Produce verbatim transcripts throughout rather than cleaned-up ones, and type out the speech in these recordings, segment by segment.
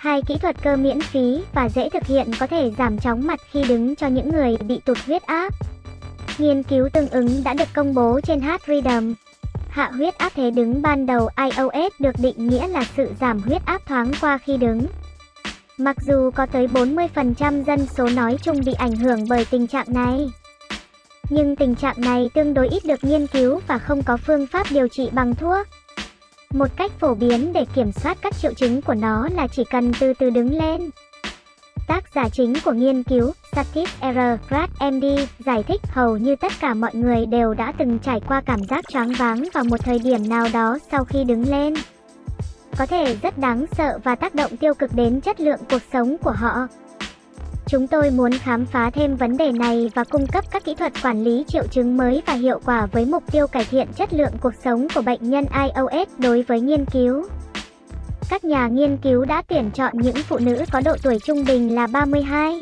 Hai kỹ thuật cơ miễn phí và dễ thực hiện có thể giảm chóng mặt khi đứng cho những người bị tụt huyết áp. Nghiên cứu tương ứng đã được công bố trên Heart Rhythm. Hạ huyết áp thế đứng ban đầu I O S được định nghĩa là sự giảm huyết áp thoáng qua khi đứng. Mặc dù có tới bốn mươi phần trăm dân số nói chung bị ảnh hưởng bởi tình trạng này, nhưng tình trạng này tương đối ít được nghiên cứu và không có phương pháp điều trị bằng thuốc. Một cách phổ biến để kiểm soát các triệu chứng của nó là chỉ cần từ từ đứng lên. Tác giả chính của nghiên cứu, Satish R. Rat M D, giải thích hầu như tất cả mọi người đều đã từng trải qua cảm giác choáng váng vào một thời điểm nào đó sau khi đứng lên. Có thể rất đáng sợ và tác động tiêu cực đến chất lượng cuộc sống của họ. Chúng tôi muốn khám phá thêm vấn đề này và cung cấp các kỹ thuật quản lý triệu chứng mới và hiệu quả với mục tiêu cải thiện chất lượng cuộc sống của bệnh nhân I O S. Đối với nghiên cứu, các nhà nghiên cứu đã tuyển chọn những phụ nữ có độ tuổi trung bình là ba mươi hai.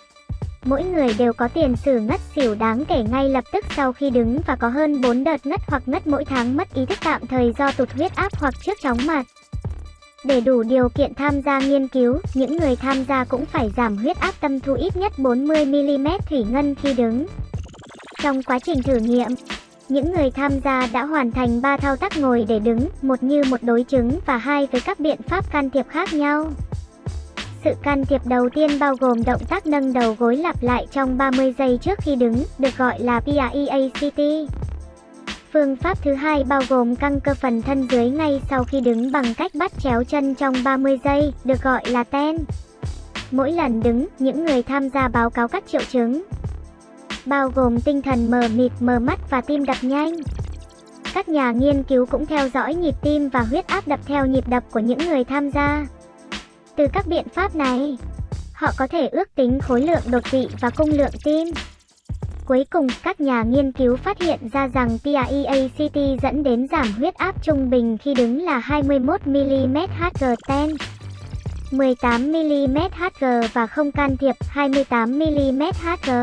Mỗi người đều có tiền sử ngất xỉu đáng kể ngay lập tức sau khi đứng và có hơn bốn đợt ngất hoặc ngất mỗi tháng, mất ý thức tạm thời do tụt huyết áp hoặc trước chóng mặt. Để đủ điều kiện tham gia nghiên cứu, những người tham gia cũng phải giảm huyết áp tâm thu ít nhất bốn mươi mi-li-mét thủy ngân khi đứng. Trong quá trình thử nghiệm, những người tham gia đã hoàn thành ba thao tác ngồi để đứng, một như một đối chứng và hai với các biện pháp can thiệp khác nhau. Sự can thiệp đầu tiên bao gồm động tác nâng đầu gối lặp lại trong ba mươi giây trước khi đứng, được gọi là P R E A C T. Phương pháp thứ hai bao gồm căng cơ phần thân dưới ngay sau khi đứng bằng cách bắt chéo chân trong ba mươi giây, được gọi là T E N. Mỗi lần đứng, những người tham gia báo cáo các triệu chứng, bao gồm tinh thần mờ mịt, mờ mắt và tim đập nhanh. Các nhà nghiên cứu cũng theo dõi nhịp tim và huyết áp đập theo nhịp đập của những người tham gia. Từ các biện pháp này, họ có thể ước tính khối lượng đột quỵ và cung lượng tim. Cuối cùng, các nhà nghiên cứu phát hiện ra rằng P R E A C T dẫn đến giảm huyết áp trung bình khi đứng là hai mươi mốt mi-li-mét Hg T E N, mười tám mi-li-mét Hg và không can thiệp hai mươi tám mi-li-mét Hg.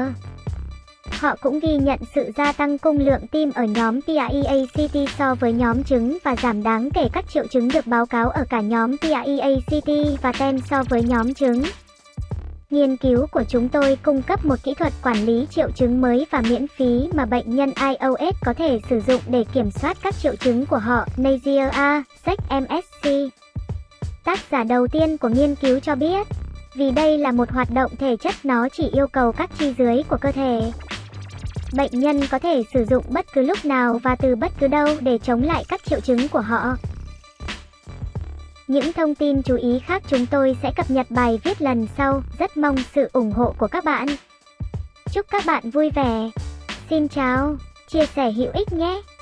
Họ cũng ghi nhận sự gia tăng cung lượng tim ở nhóm P R E A C T so với nhóm trứng và giảm đáng kể các triệu chứng được báo cáo ở cả nhóm P R E A C T và T E N so với nhóm trứng. Nghiên cứu của chúng tôi cung cấp một kỹ thuật quản lý triệu chứng mới và miễn phí mà bệnh nhân I O S có thể sử dụng để kiểm soát các triệu chứng của họ. Nazier A. Sheikh M S C, tác giả đầu tiên của nghiên cứu cho biết, vì đây là một hoạt động thể chất, nó chỉ yêu cầu các chi dưới của cơ thể. Bệnh nhân có thể sử dụng bất cứ lúc nào và từ bất cứ đâu để chống lại các triệu chứng của họ. Những thông tin chú ý khác chúng tôi sẽ cập nhật bài viết lần sau. Rất mong sự ủng hộ của các bạn. Chúc các bạn vui vẻ. Xin chào, chia sẻ hữu ích nhé.